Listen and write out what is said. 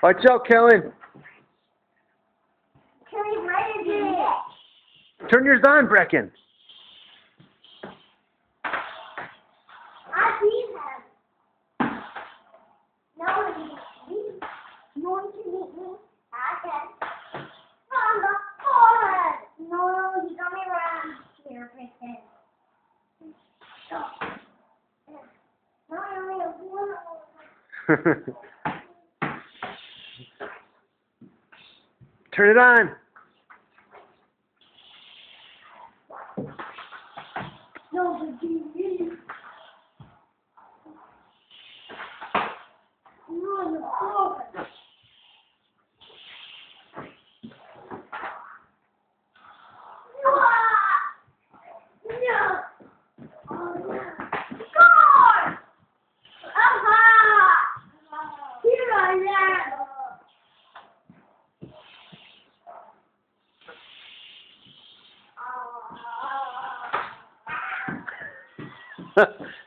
Watch out, Kellen. Kelly, what is it? Turn yours on, Brecken. I see him. No one can meet me. No one can meet me. I can. On the forehead. No, you got me wrong. Here, Brecken. Stop. No, I only have one. Turn it on. No, but you. You're on the forehead. Ha